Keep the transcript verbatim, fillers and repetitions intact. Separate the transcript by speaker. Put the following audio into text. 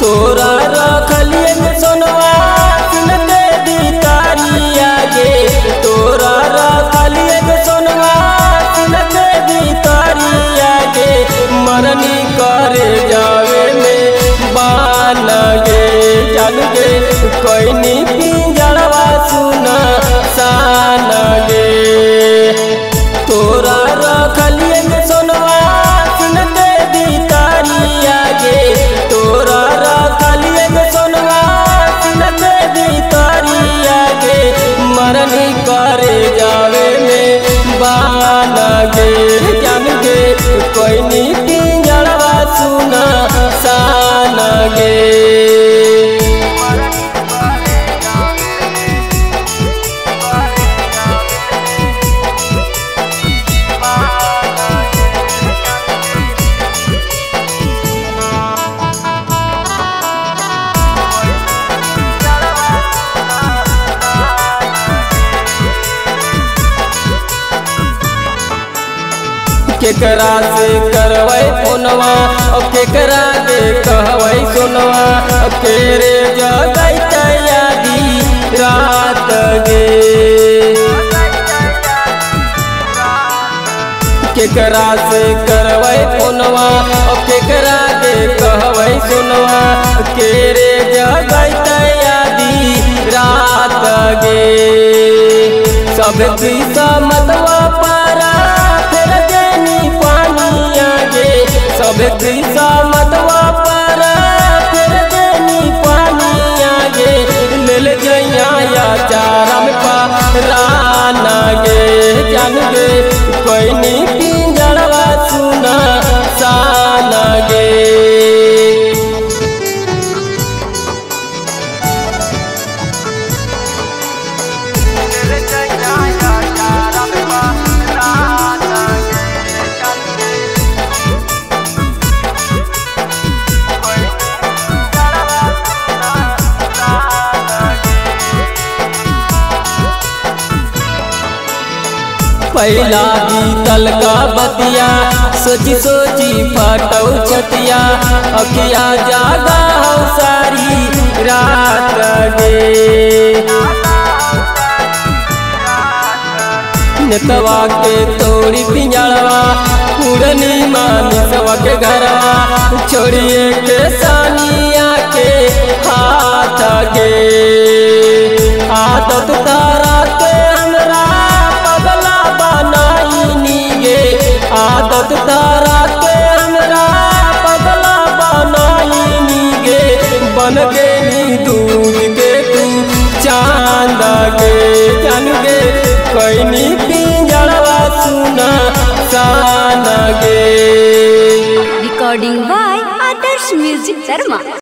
Speaker 1: तोरा रखलिए में सोनवा सुनते भितरिया गे तोरा रखलिए में सोनवा सुनते भितरिया गे मरनी करे जावे में बान गे जान गे कोई नी पिंजड़वा सुना सान गे तोरा रखलिए में सोनवा सुनते भितरिया गे तोरा रखलिए में सोनवा सुनते भितरिया गे मरनी करे जावे में बान गे जान गे कोई नी पिंजड़वा सुना सान गे केकरा से करवै फोनवा और केकरा के कहवै सुनवा केरे जगै तैयारी रात गे केकरा से करवै फोनवा और केकरा के कहवै सुनवा केरे जगै तैयारी रात गे सब दिशा मतवा पारा सब दिशा मतवा पर फिर देनी पानी आगे ले जइया या चारम पाराना गे जान गे कोई नी पिंजड़वा सुना सान गे पहला बीतल का बतिया सोची सोची फटौ छतिया अखिया जागा हो सारी रात गे नेतवा के तोड़ी पिंजड़वा उड़नी मानी सबक घरवा छोड़िए के सानिया के हाथ गे आदत तारा के हमरा पगला बनाईनी गे आदत तारा के हमरा पगला बनाईनी गे बन गेली दूध के तू चांद गे जान गे कोई नी पिंजड़वा सुना सान गे
Speaker 2: recording by Adarsh music Sharma.